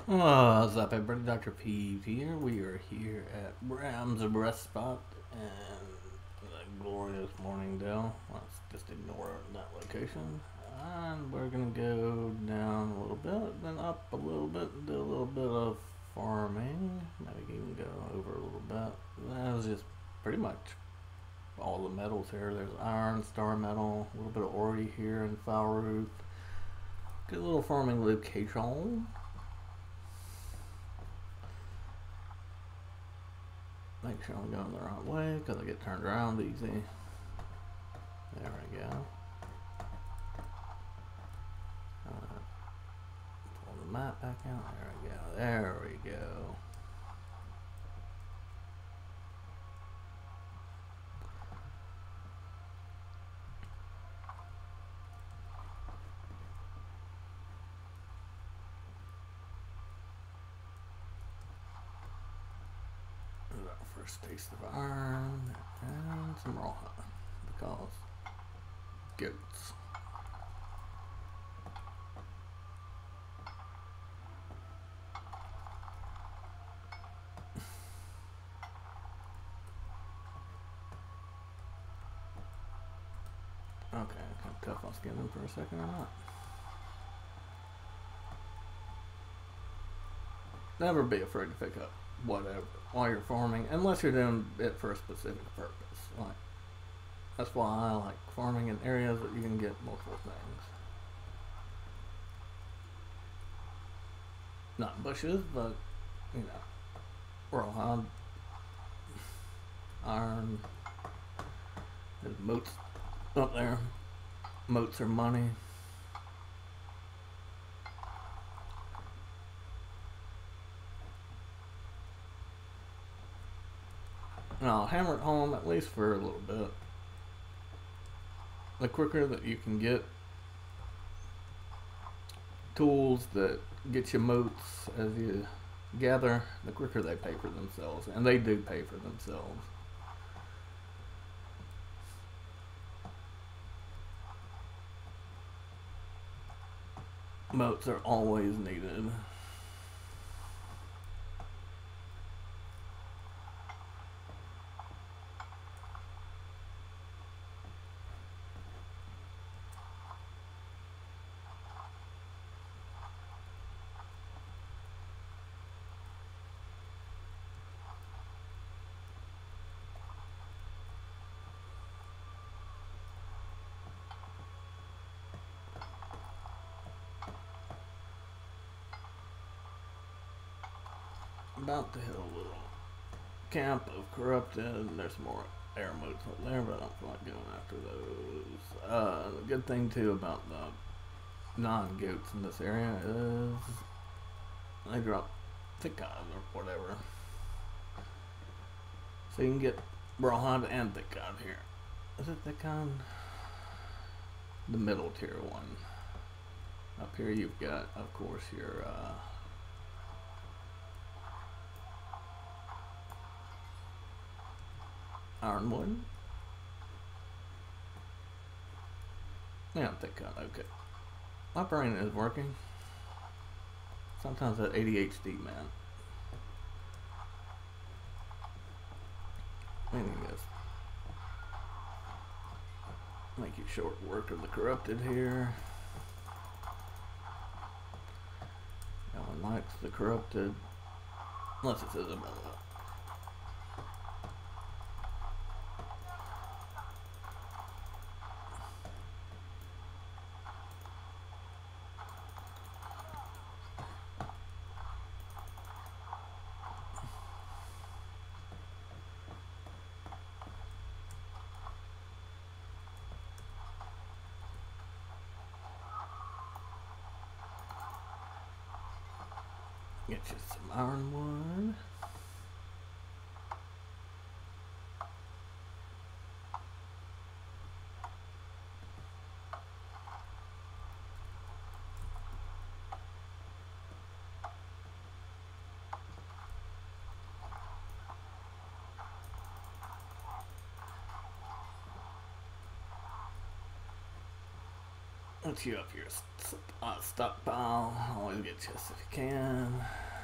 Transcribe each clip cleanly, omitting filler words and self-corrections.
What's up, everybody? Dr. P here. We are here at Bram's Rest Spot in the glorious Morningdale. Let's just ignore that location. And we're going to go down a little bit, then up a little bit, and do a little bit of farming. Maybe even go over a little bit. That was just pretty much all the metals here. There's iron, star metal, a little bit of ore here, and foul roof. Good little farming location. Make sure I'm going the right way because I get turned around easy. There we go. Pull the map back out. There we go. There we go. First taste of iron and some raw because goats. Okay, kind of tough on skinning for a second or not. Never be afraid to pick up whatever while you're farming, unless you're doing it for a specific purpose. Like that's why I like farming in areas that you can get multiple things. Not bushes, but you know, rawhide, iron. There's moats up there. Moats are money. And I'll hammer it home at least for a little bit. The quicker that you can get tools that get you moats as you gather, the quicker they pay for themselves. And they do pay for themselves. Moats are always needed. About to hit a little camp of corrupted. There's more air moats up there, but I don't feel like going after those. The good thing too about the non-goats in this area is they drop thick cod or whatever, so you can get rawhide and thick cod here. Is it thick cod? The middle tier one. Up here you've got, of course, your ironwood. Yeah, thick cut. Okay. My brain is working. Sometimes that ADHD, man. I guess make you short work of the corrupted here. No one likes the corrupted, unless it's Isabella. Get you some ironwood. Let's you up here. Stockpile. Always get chest if you can.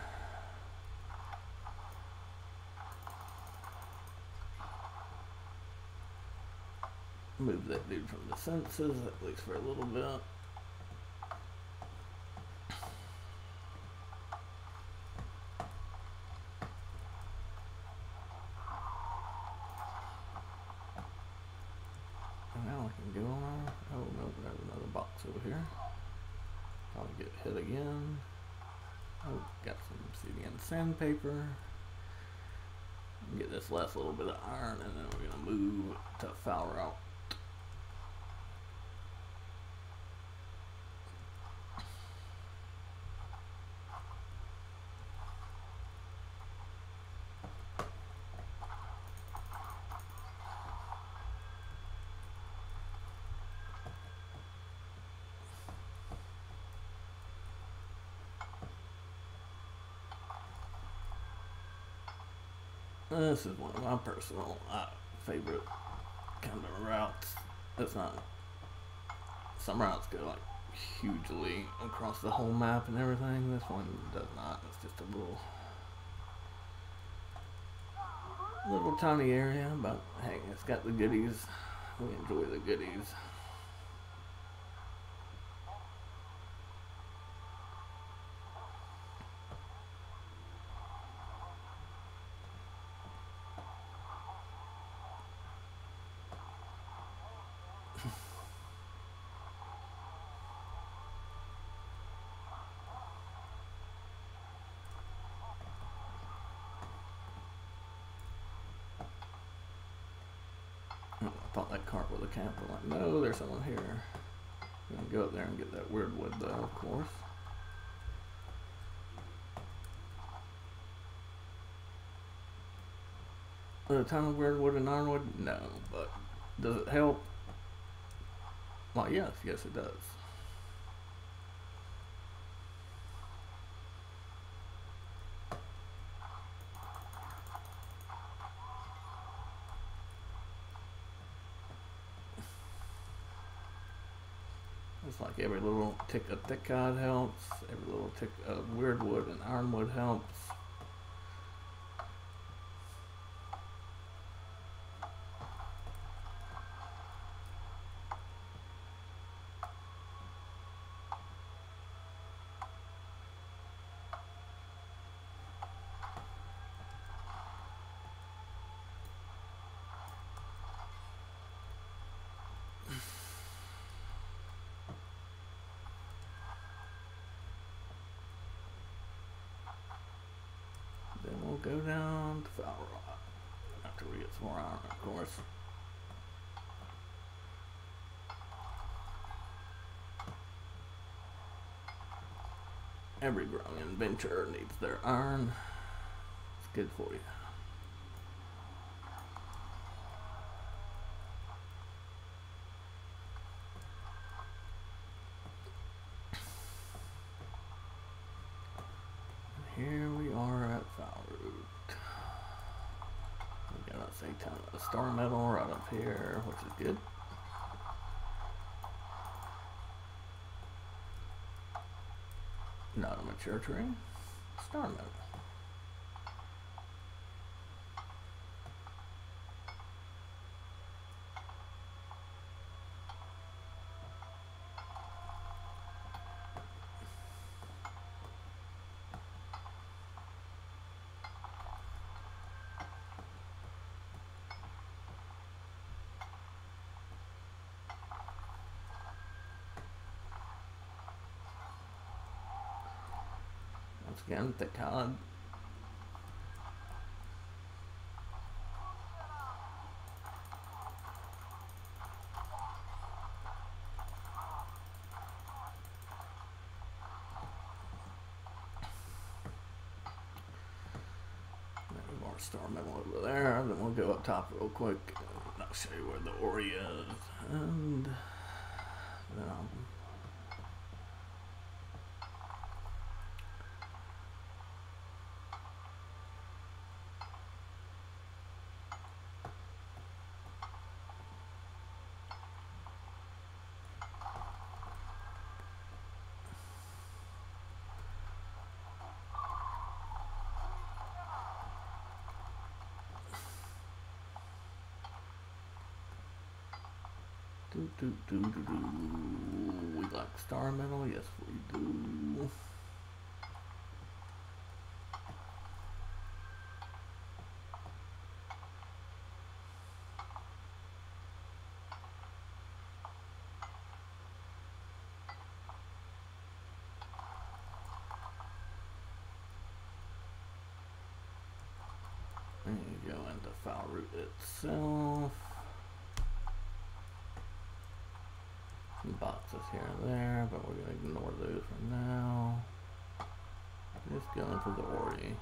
Move that dude from the senses, at least for a little bit. And now I can go on. Oh no, there's another box over here. Probably get hit again. Oh, got some obsidian sandpaper. Get this last little bit of iron, and then we're gonna move to Foul Route. This is one of my personal favorite kind of routes. It's not. Some routes go like hugely across the whole map and everything. This one does not. It's just a little tiny area, but hey, it's got the goodies. We enjoy the goodies. I thought that cart was a camp. I'm like, no, there's someone here. I'm gonna go up there and get that weird wood though, of course. A ton of weird wood and ironwood? No, but does it help? Well, yes, it does. It's like every little tick of thickite helps, every little tick of weird wood and ironwood helps. Then we'll go down to Foul Rock after we get some more iron, of course. Every growing adventurer needs their iron. It's good for you. Here we are at Foul Route. We got a star metal right up here, which is good. Not a mature tree. Star metal. Once again, thickite. More star metal over there. Then we'll go up top real quick and I'll show you where the ore is. And then We like star metal, yes we do. And you go into file root itself. Some boxes here and there, but we're going to ignore those for now. Just go into the Ori.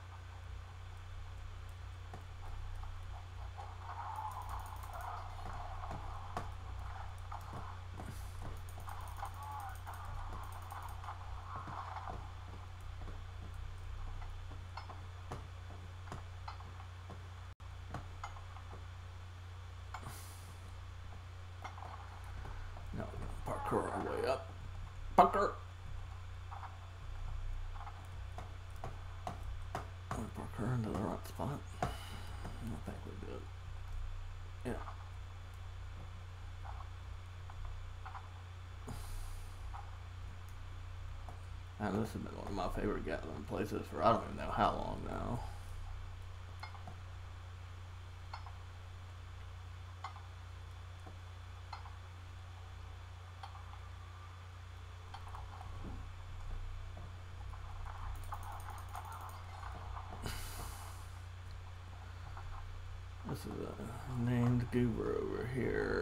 Now we're going to parkour our way up. Parkour! Parkour into the right spot. I think we're good. Yeah. And this has been one of my favorite gathering places for I don't even know how long now. This is a named goober over here.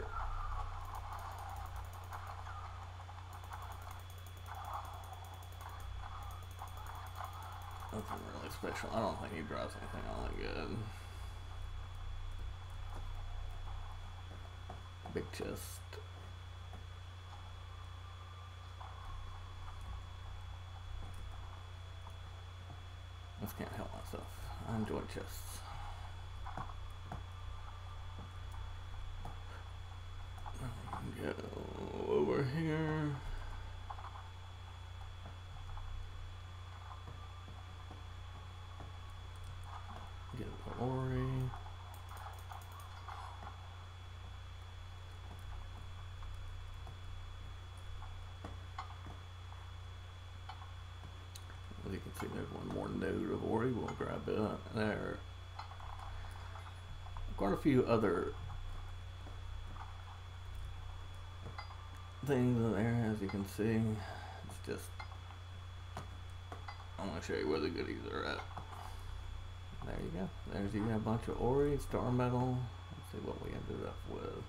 Nothing really special. I don't think he drives anything all that good. Big chest. Just can't help myself. I enjoy chests. Go over here. Get the Ori. As you can see, there's one more node of Ori. We'll grab it. There. Quite a few other things in there, as you can see. It's just, I want to show you where the goodies are at. There you go. There's you got a bunch of Ori, star metal. Let's see what we ended up with.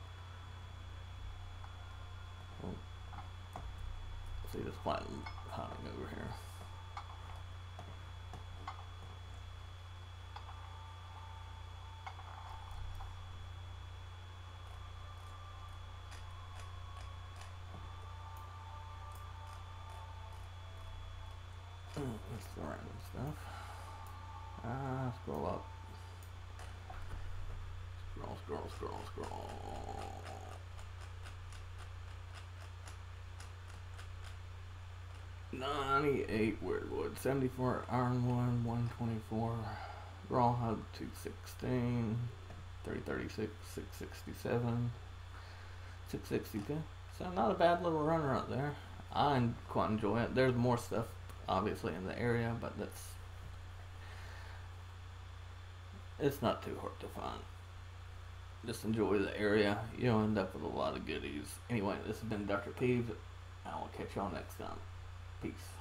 Oh. See this platinum hiding over here. That's the random stuff. Scroll up. Scroll. 98 Weirdwood, 74 Ironwood, 124 Rawhide, 216, 336, 667, 662. So not a bad little runner up there. I quite enjoy it. There's more stuff obviously in the area, but it's not too hard to find. Just enjoy the area. You'll end up with a lot of goodies. Anyway, this has been Dr. Peeves. I will catch y'all next time. Peace.